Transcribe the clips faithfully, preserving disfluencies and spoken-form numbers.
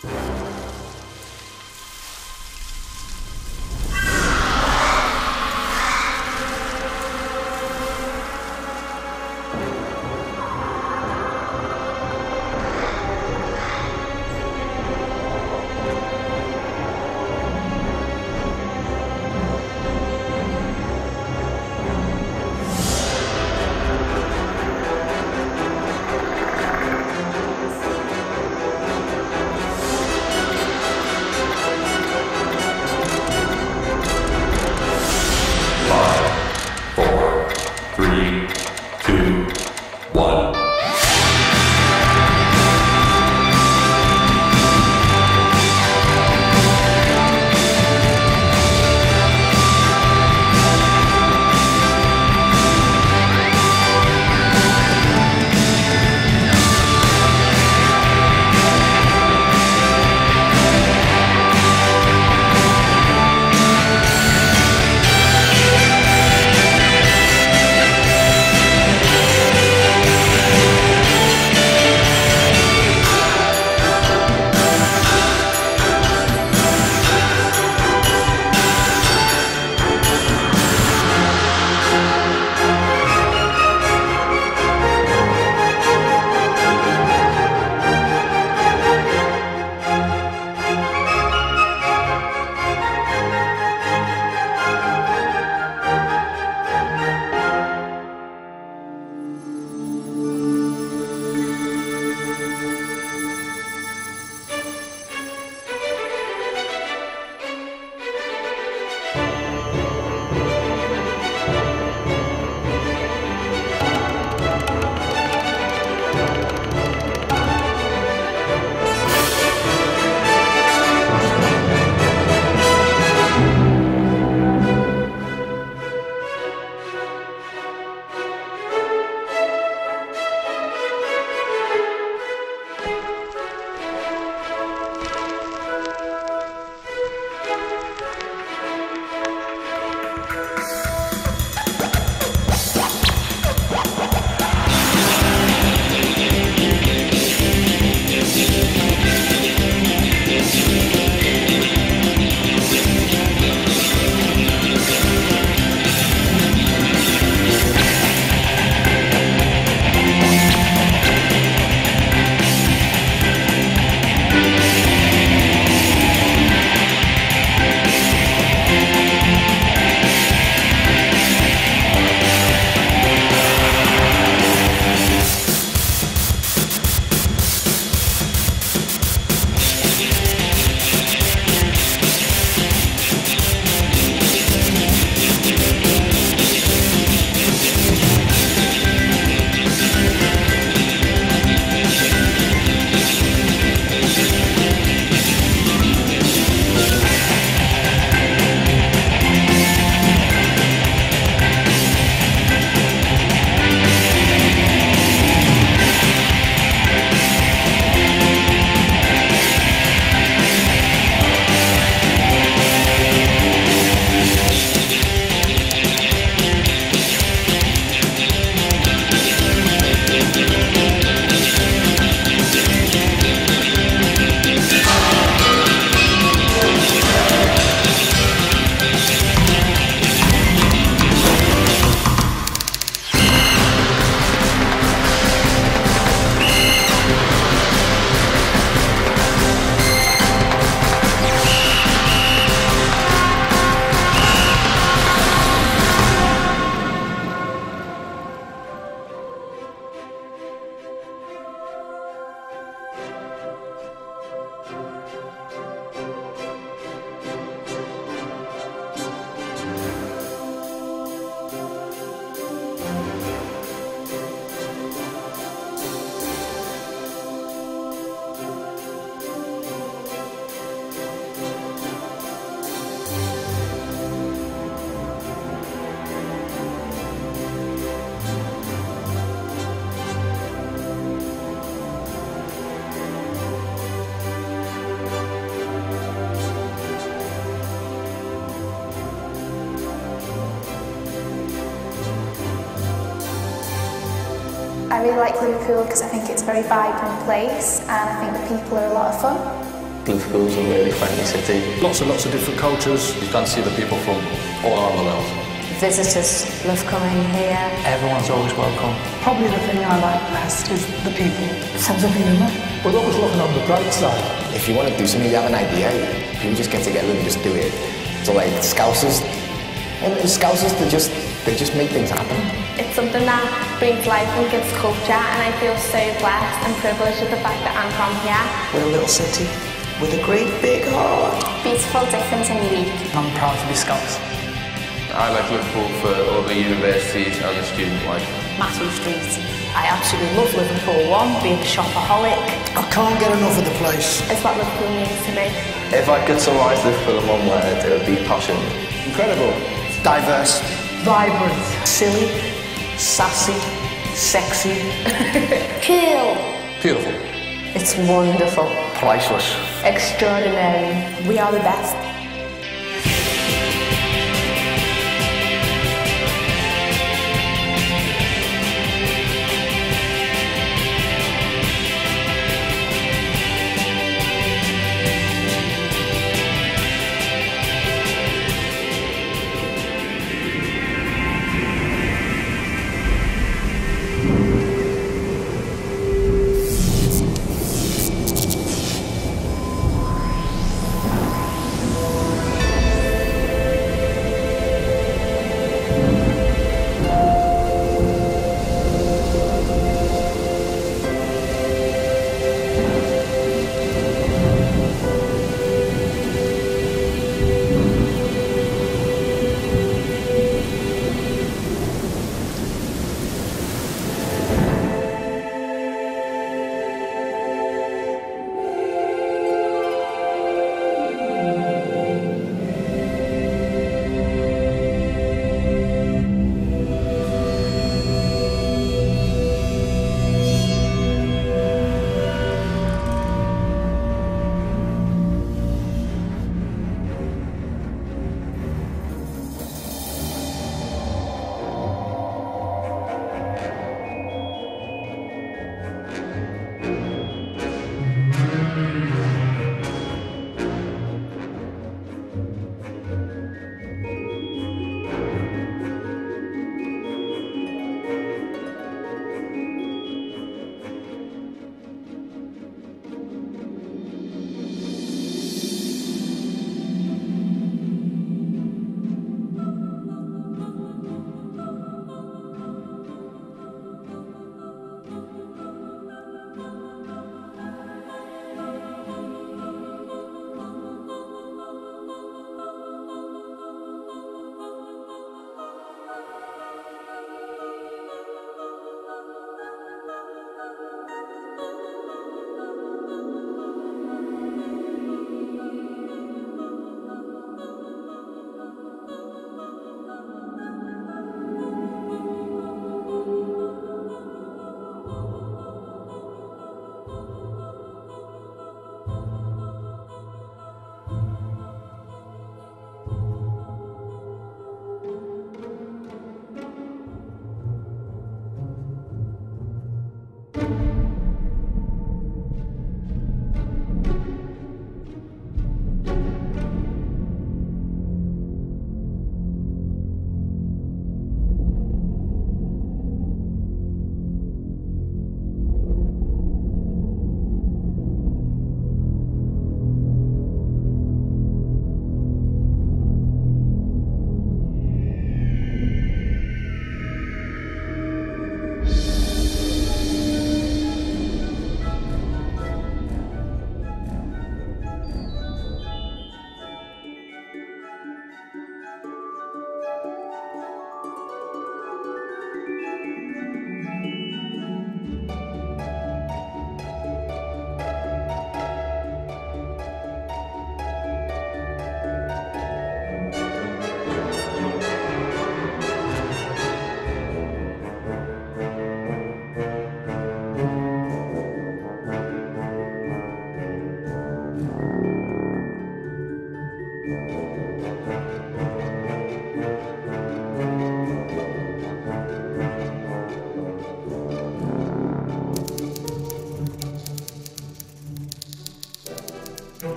I really like Liverpool because I think it's a very vibrant place and I think the people are a lot of fun. Liverpool's a really friendly city. Lots and lots of different cultures. You can see the people from all around the world. Visitors love coming here. Everyone's always welcome. Probably the thing I like best is the people. Sense of humour. We're always looking on the bright side. If you want to do something, you have an idea, people just get together and just do it. So like Scousers, and Scousers, they just, they just make things happen. It's something that breathes life and gives culture, and I feel so blessed and privileged with the fact that I'm from here. We're a little city with a great big heart. Beautiful, different and unique. I'm proud to be Scots. I like Liverpool for all the universities and the student life. Matthew Street. I absolutely love Liverpool. One, being a shopaholic. I can't get enough of the place. It's what Liverpool means to me. If I could summarise Liverpool in one word, it would be passion. Incredible. Diverse. Vibrant. Silly. Sassy. Sexy. Cool. Beautiful. It's wonderful. Priceless. Extraordinary. We are the best.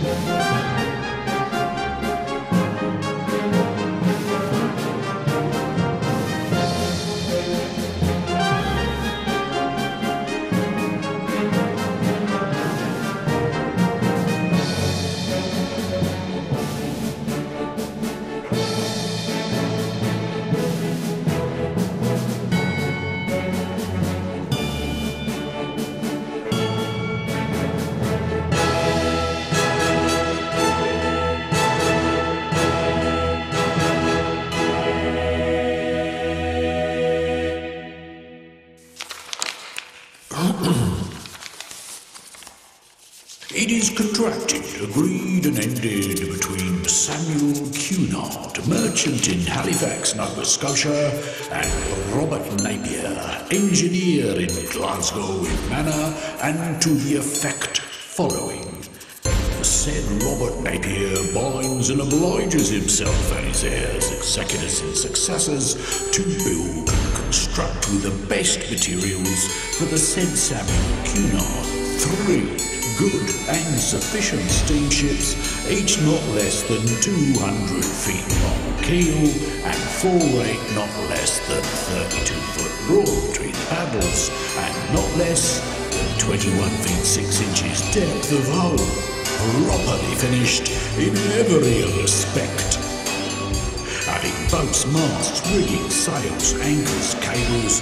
It is contracted, agreed and ended between Samuel Cunard, merchant in Halifax, Nova Scotia, and Robert Napier, engineer in Glasgow in manner and to the effect following. The said Robert Napier binds and obliges himself and his heirs, executors and successors to build and construct with the best materials for the said Samuel Cunard three good and sufficient steamships, each not less than two hundred feet long keel and full rate not less than thirty-two foot broad between paddles and not less than twenty-one feet six inches depth of hull, properly finished in every respect. Having boats, masts, rigging, sails, anchors, cables,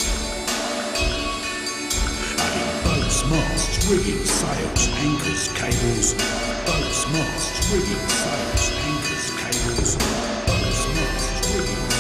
masts, rigging, sails, anchors, cables, boats, masts, rigging, sails, anchors, cables, boats, masts, rigging, sails, anchors, cables.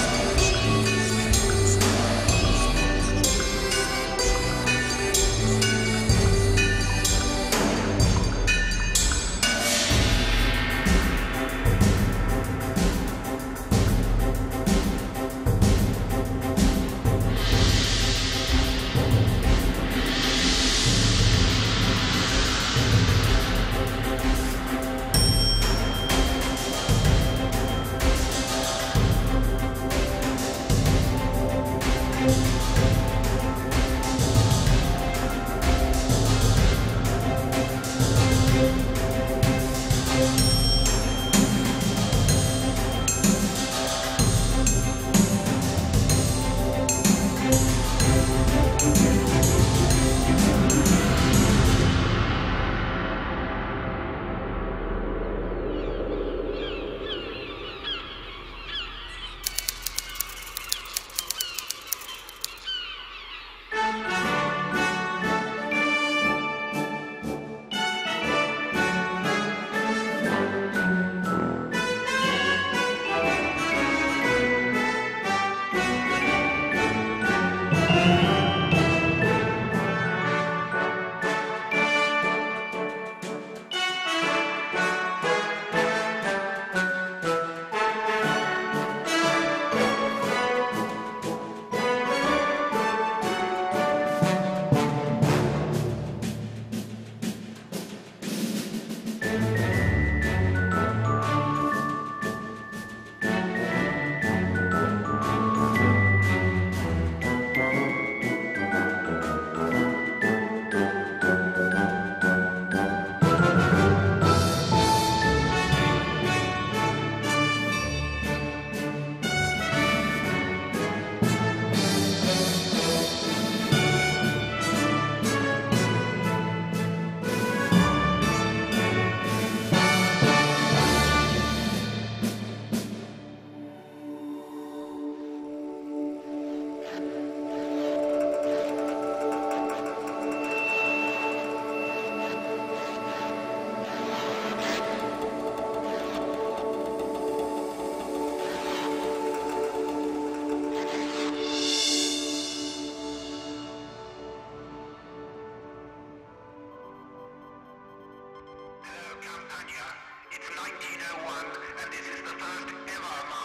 It's nineteen oh one, and this is the first ever